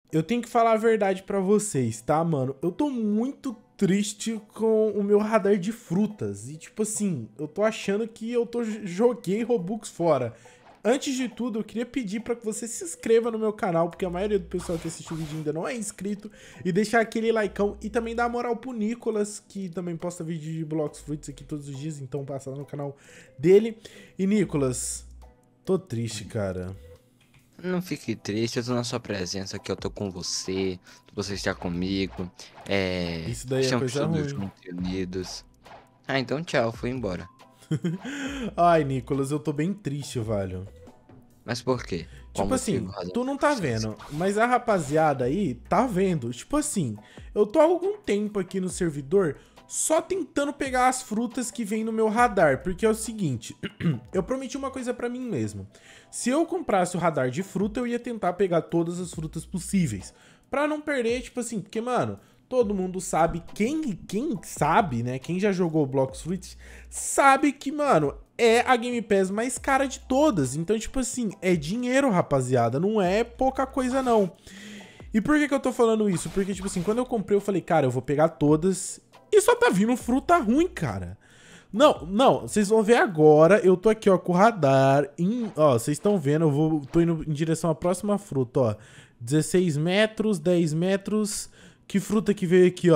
Eu tenho que falar a verdade pra vocês, tá, mano? Eu tô muito triste com o meu radar de frutas. E, tipo assim, eu tô achando que joguei Robux fora. Antes de tudo, eu queria pedir pra que você se inscreva no meu canal, porque a maioria do pessoal que assiste o vídeo ainda não é inscrito, e deixar aquele likeão e também dar moral pro Nicolas, que também posta vídeo de Blox Fruits aqui todos os dias, então passa lá no canal dele. E, Nicolas, tô triste, cara. Não fique triste, eu tô na sua presença aqui, eu tô com você está comigo. Isso daí é Estamos coisa todos ruim. juntos e unidos. Ah, então tchau, fui embora. Ai, Nicolas, eu tô bem triste, velho. Mas por quê? Qual Tipo motivo? assim, Razão tu de não tá frustração? vendo, mas a rapaziada aí tá vendo. Tipo assim, eu tô há algum tempo aqui no servidor só tentando pegar as frutas que vem no meu radar. Porque é o seguinte, eu prometi uma coisa pra mim mesmo. Se eu comprasse o radar de fruta, eu ia tentar pegar todas as frutas possíveis. Pra não perder, tipo assim, porque, mano, todo mundo sabe, quem sabe, né, quem já jogou Blox Fruits, sabe que, mano, é a Game Pass mais cara de todas. Então, tipo assim, é dinheiro, rapaziada, não é pouca coisa, não. E por que que eu tô falando isso? Porque, tipo assim, quando eu comprei, eu falei, cara, eu vou pegar todas e só tá vindo fruta ruim, cara. Não, não, vocês vão ver agora, eu tô aqui, ó, com o radar, ó, vocês estão vendo, tô indo em direção à próxima fruta, ó, 16 metros, 10 metros, que fruta que veio aqui,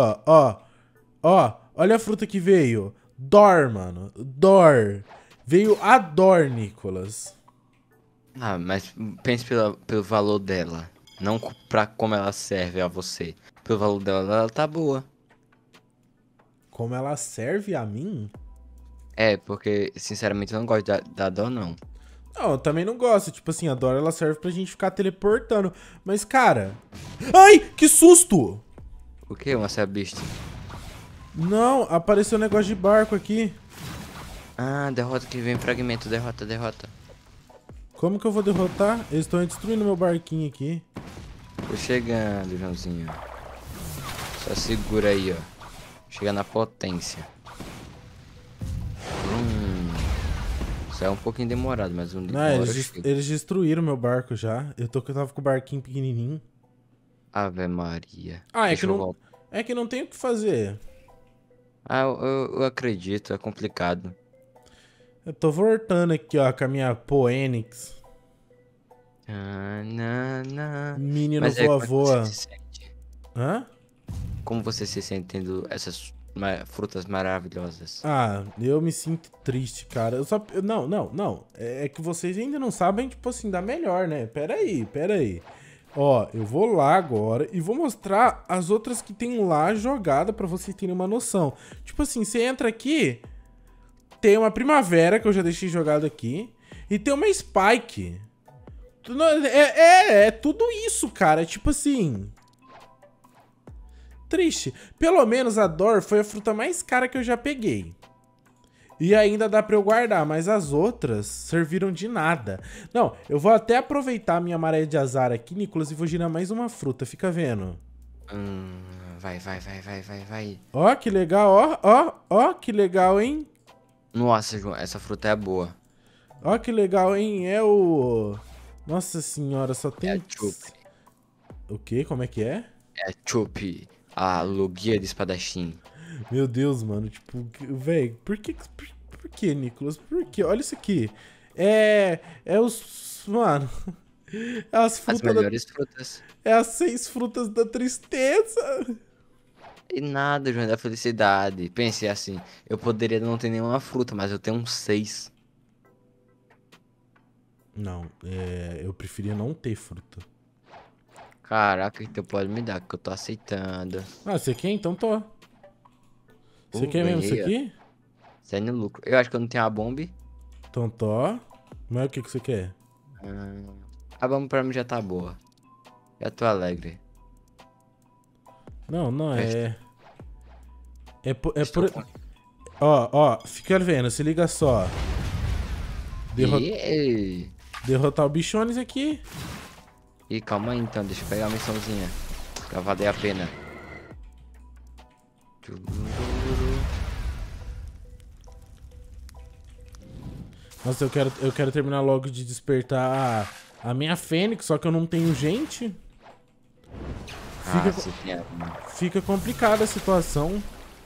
ó, olha a fruta que veio, Dor, mano, Dor, veio a Dor, Nicolas. Ah, mas pense pelo valor dela. Não pra como ela serve a você. Pelo valor dela, ela tá boa. Como ela serve a mim? É, porque, sinceramente, eu não gosto da dó, não. Não, eu também não gosto, tipo assim, a Dor, ela serve pra gente ficar teleportando, mas, cara, ai, que susto! O que, Marcelo Beast? Não, apareceu um negócio de barco aqui. Ah, derrota que vem fragmento, derrota, derrota. Como que eu vou derrotar? Eles estão destruindo meu barquinho aqui. Tô chegando, Joãozinho. Só segura aí, ó. Chega na potência. Isso é um pouquinho demorado, mas Não, uma hora eu chego. eles destruíram meu barco já. Eu tava com o barquinho pequenininho. Ave Maria. Ah, Deixa eu voltar. é que não tem o que fazer. Ah, eu acredito, é complicado. Eu tô voltando aqui, ó, com a minha Poenix. Ah, não, não. Menino Mas é, voa como é que você voa. se sente? Hã? Como você se sente tendo essas frutas maravilhosas? Ah, eu me sinto triste, cara. Não, não, não. É que vocês ainda não sabem, tipo assim, da melhor, né? Pera aí, pera aí. Ó, eu vou lá agora e vou mostrar as outras que tem lá jogada pra vocês terem uma noção. Tipo assim, você entra aqui, tem uma Primavera que eu já deixei jogado aqui e tem uma Spike. É tudo isso, cara. Tipo assim, triste. Pelo menos a Dor foi a fruta mais cara que eu já peguei. E ainda dá pra eu guardar, mas as outras serviram de nada. Não, eu vou até aproveitar a minha maré de azar aqui, Nicolas, e vou girar mais uma fruta, fica vendo. Vai, vai, vai, vai, vai, vai. Ó, que legal, ó, que legal, hein? Nossa, João, essa fruta é boa. Ó, que legal, hein? É o... Nossa senhora, só É a tem... Chup. O quê? Como é que é? É a Chup, a Lugia de espadachim. Meu Deus, mano, tipo, velho, por que, Nicolas? Por que? Olha isso aqui. É os... Mano, é as As frutas da... melhores frutas. É as 6 frutas da tristeza. E nada, João, da felicidade. Pensei assim, eu poderia não ter nenhuma fruta, mas eu tenho uns 6. Não, eu preferia não ter fruta. Caraca, então pode me dar, que eu tô aceitando. Ah, você quer? Então tô. Você quer mesmo isso Ganhei, ó. aqui? Sai no lucro. Eu acho que eu não tenho a bomba. Então tô. Mas o que que você quer? A bomba pra mim já tá boa. Já tô alegre. Não, não, Resta. é Estou por... com... Ó, fica vendo, se liga só. Derro- E... Derrotar o bichones aqui. E calma aí então, deixa eu pegar a missãozinha. Pra valer a pena. Nossa, eu quero terminar logo de despertar a minha Fênix, só que eu não tenho gente. Ah, se tem arma. Fica complicada a situação.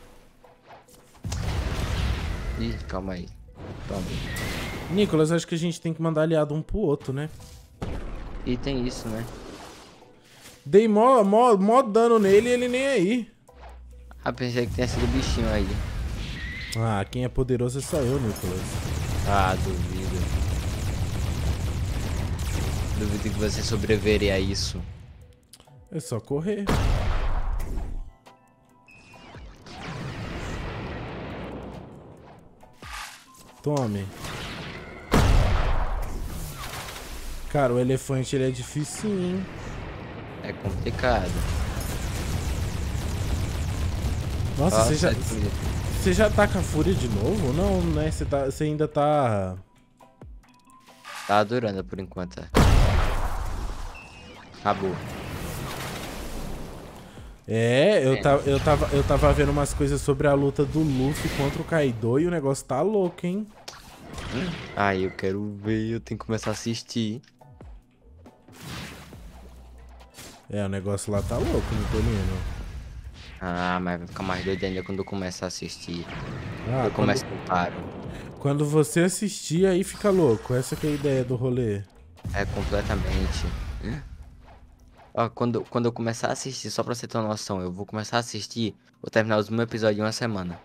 Ih, calma aí. Toma. Nicolas, acho que a gente tem que mandar aliado um pro outro, né? E tem isso, né? Dei mó dano nele e ele nem aí. Ah, pensei que tinha sido bichinho aí. Ah, quem é poderoso é só eu, Nicolas. Ah, duvido. Duvido que você sobreviveria a isso. É só correr. Tome. Cara, o elefante ele é difícil, hein? É complicado. Nossa, você já tá com a fúria de novo? Não, né? Você ainda tá... Tá durando por enquanto. Acabou. É, eu tava vendo umas coisas sobre a luta do Luffy contra o Kaido e o negócio tá louco, hein? Ai, eu quero ver, eu tenho que começar a assistir. É, o negócio lá tá louco, Nicolino. Ah, mas vai ficar mais doido ainda quando eu começar a assistir. Ah, Eu começo e não paro. quando você assistir, aí fica louco. Essa que é a ideia do rolê. É, completamente. Ó, quando eu começar a assistir, só pra você ter uma noção, eu vou começar a assistir, vou terminar os meus episódios em uma semana.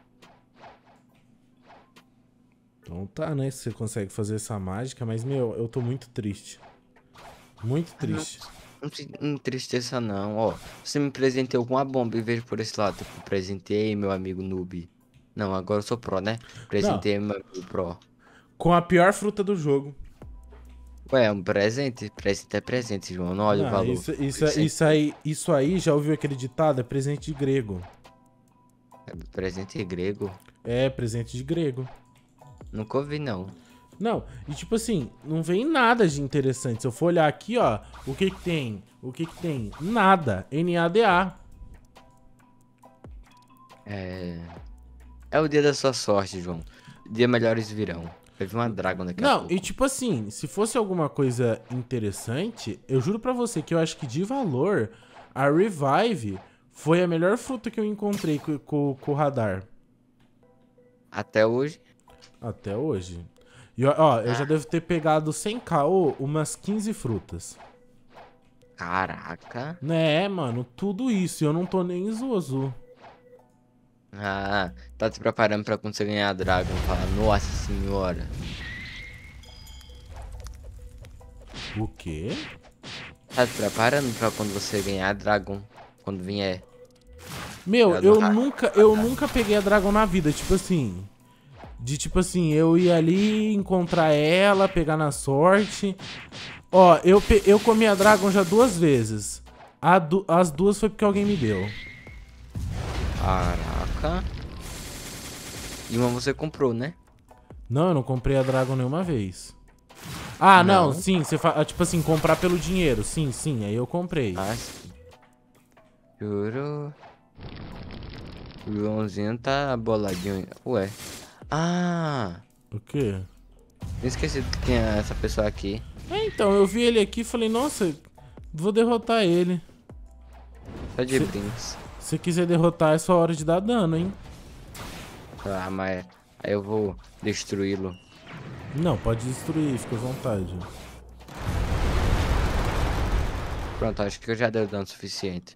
Então tá, né? Se você consegue fazer essa mágica, mas, meu, eu tô muito triste. Muito triste. Não se entristeça não, ó. Você me presenteou com uma bomba e vejo por esse lado. Tipo, presentei meu amigo noob. Não, agora eu sou pro, né? Presentei meu amigo pro. Com a pior fruta do jogo. Ué, é um presente? Presente é presente, João. Não olha o valor. Isso aí, já ouviu aquele ditado? É presente de grego. É presente grego? É, presente de grego. Nunca ouvi, não. Não, e tipo assim, não vem nada de interessante. Se eu for olhar aqui, ó, o que que tem? O que que tem? Nada. NADA. É o dia da sua sorte, João. Dia melhores virão. Teve uma Dragon daqui a Não, pouco. e tipo assim, se fosse alguma coisa interessante, eu juro pra você que eu acho que de valor, a Revive foi a melhor fruta que eu encontrei com o radar. Até hoje. Até hoje. E ó, eu já devo ter pegado sem caô umas 15 frutas. Caraca. Né, mano, tudo isso. E eu não tô nem zozo. Ah, tá te preparando pra quando você ganhar a Dragon. Falar, nossa senhora. O quê? Tá te preparando pra quando você ganhar a Dragon. Quando vier. Meu, eu nunca peguei a Dragon na vida. Tipo assim... tipo assim, eu ia ali encontrar ela, pegar na sorte. Ó, eu comi a Dragon já 2 vezes. As 2 foi porque alguém me deu. Caraca. E uma você comprou, né? Não, eu não comprei a Dragon nenhuma vez. Ah, não, sim, você tipo assim, comprar pelo dinheiro. Sim, aí eu comprei. Ah, sim. Juro. O Joãozinho tá boladinho. Ué. Ah, O quê? eu esqueci que tinha essa pessoa aqui. É, então, eu vi ele aqui e falei, nossa, vou derrotar ele. Só de brinks. Se você quiser derrotar, é só hora de dar dano, hein? Ah, mas aí eu vou destruí-lo. Não, pode destruir, fica à vontade. Pronto, acho que eu já dei o dano suficiente.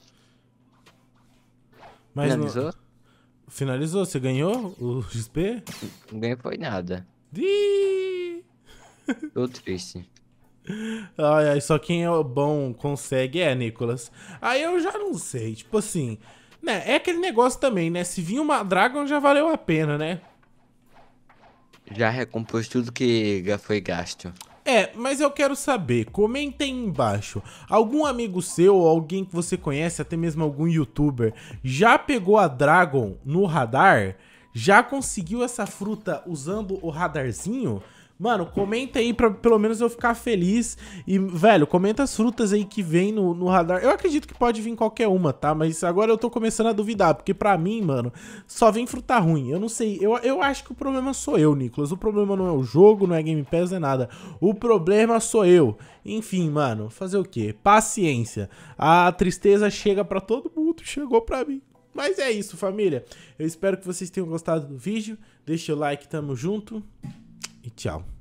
Mas Finalizou? Finalizou? Você ganhou o XP? Não ganhei foi nada. Ih! Tô triste. Ai, só quem é bom consegue, Nicolas. Aí eu já não sei, tipo assim, né? É aquele negócio também, né? Se vir uma Dragon já valeu a pena, né? Já recompôs tudo que foi gasto. É, mas eu quero saber, comentem aí embaixo, algum amigo seu, ou alguém que você conhece, até mesmo algum youtuber, já pegou a Dragon no radar? Já conseguiu essa fruta usando o radarzinho? Mano, comenta aí pra pelo menos eu ficar feliz. E, velho, comenta as frutas aí que vem no radar. Eu acredito que pode vir qualquer uma, tá? Mas agora eu tô começando a duvidar. Porque pra mim, mano, só vem fruta ruim. Eu não sei. Eu acho que o problema sou eu, Nicolas. O problema não é o jogo, não é Game Pass, não é nada. O problema sou eu. Enfim, mano, fazer o quê? Paciência. A tristeza chega pra todo mundo. Chegou pra mim. Mas é isso, família. Eu espero que vocês tenham gostado do vídeo. Deixa o like, tamo junto. E tchau.